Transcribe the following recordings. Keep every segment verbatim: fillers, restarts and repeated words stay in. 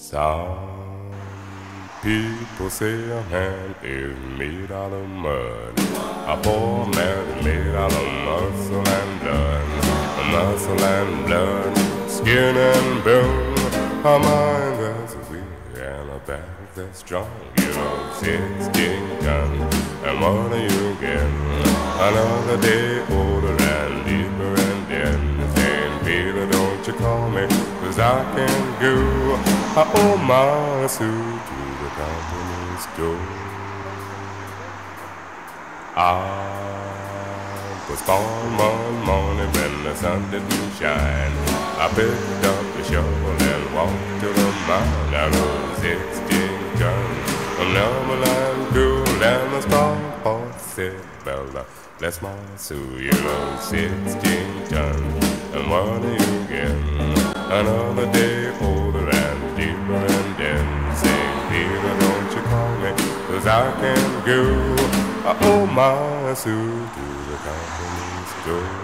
Some people say a man is made out of mud. A poor man is made out of muscle and blood. Muscle and blood, skin and bone. A mind that's weak and a back that's strong. You know, sixteen guns, and what do you get? Another day older and deeper and dead. Saying, Peter, don't you call me, 'cause I can go. I owe my suit to the company store. I was born one morning when the sun didn't shine. I picked up the shovel and walked to the mine. I rode sixteen guns, a number line cool, and the strong boss said, Bella, bless my soul, you know, sixteen guns, and what do you get? Another day older and deeper and then saying, Peter, don't you call me, 'cause I can go. I owe my suit to the company store.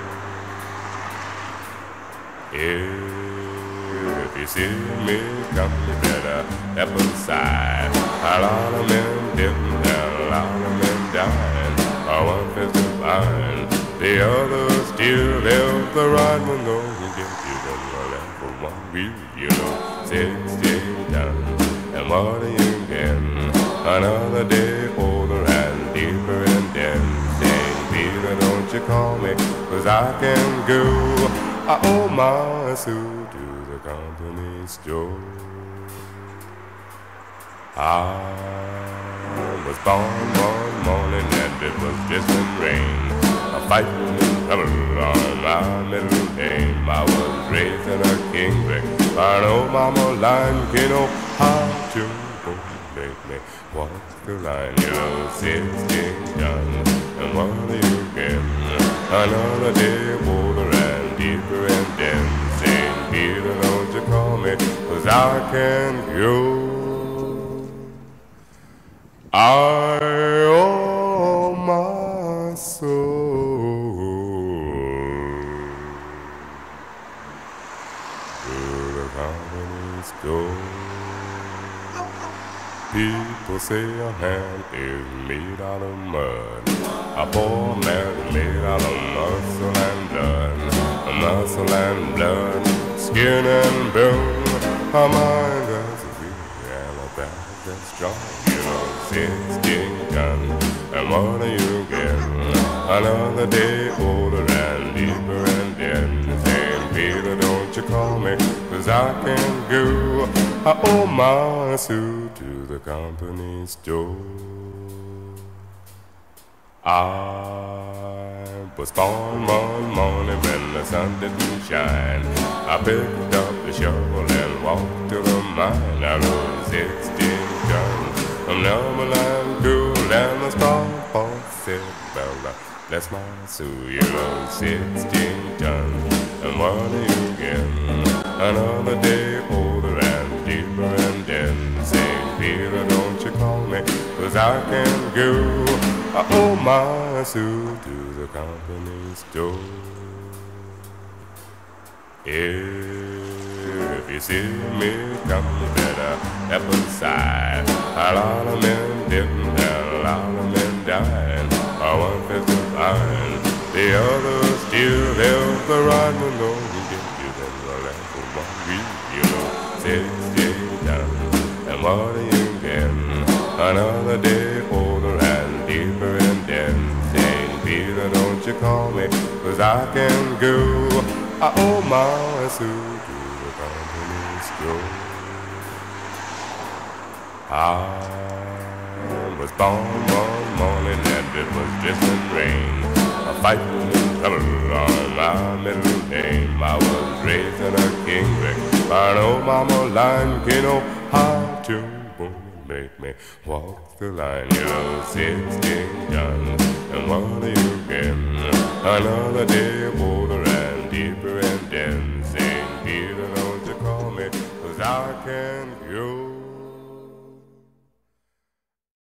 If you see me come, you better step aside. A lot of men didn't, and a lot of men died. One fist of iron, the other still left the right one. Don't get you the left for one wheel, you know, sixteen done. And what do you get? Another day older and deeper and then saying, Peter, don't you call me, 'cause I can go. I owe my suit to the company store. I was born one morning and it was drizzling rain. A fighting in trouble on my middle name. I was raised in a kingdom. I know mama line, you know how to make me walk the line. You know, sixteen guns, and what do you get? Another day older and deeper and then saying, Peter, don't you call me, 'cause I can go. I owe my soul to the company store. People say a hand is made out of mud. A poor man is made out of muscle and blood. Muscle and blood, skin and bone. A mind that's weak and a back that's strong. You know, sixteen guns, and what do you get? Another day older and deeper and dead. Saying, Peter, don't you call me, 'cause I can go. I owe my suit to the company store. I was born one morning when the sun didn't shine. I picked up the shovel and walked to the mine. I rode sixteen guns, a number line cool, and the strong boss said, Bella, bless my soul, you know, sixteen guns, and what do you get? Another day older and deeper and then saying, Peter, don't you call me, 'cause I can go. I owe my suit to the company store. If you see me come, you better step aside. A lot of men didn't, and a lot of men died. One fist of iron, the other still left the right one. Don't get you then the left for one wheel, you know, sixteen done. And what do you get? Another day older and deeper and then saying, Peter, don't you call me, 'cause I can go. I owe my suit to the company store. I was born one morning and it was drizzling rain. A fighting in trouble on my middle name. I was raised in a kingdom. I know mama line, you know how to make me walk the line. You know, sixteen guns, and what do you get? Another day